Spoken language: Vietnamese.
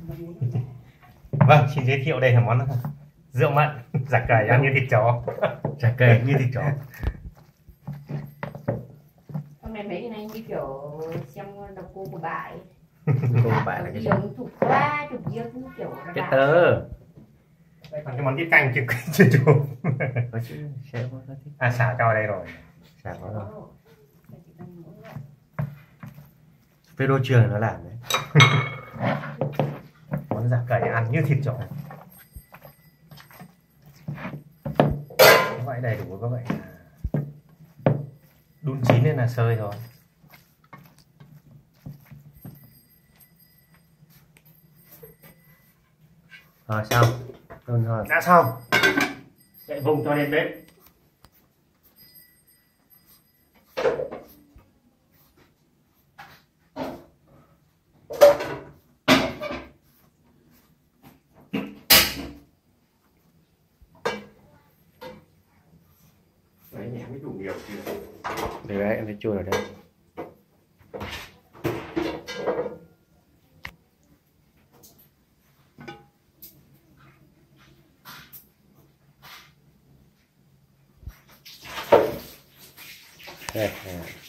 Vâng, xin giới thiệu đây là món rượu mận giả cầy ăn như thịt chó. Giả cầy như thịt chó. Hôm nay mấy cái này như kiểu xem đọc cô của bà ấy. Cô của bà là cái gì? Chụp qua chụp kia cũng kiểu Cái tớ. Đây còn cái món tiết canh chưa chụp. Có chứ, sẽ có thích. À, xả cho đây rồi. Xả có rồi. Video trường nó làm đấy. Món giả cầy ăn như thịt chó. Vậy đầy đủ, có vậy là đun chín nên là sơi rồi. Rồi xong. Rồi đã xong. Chạy vùng cho lên bếp. Đấy, nhẹ mới đủ nhiều chưa? Đấy, em phải chôn ở đây. Đây,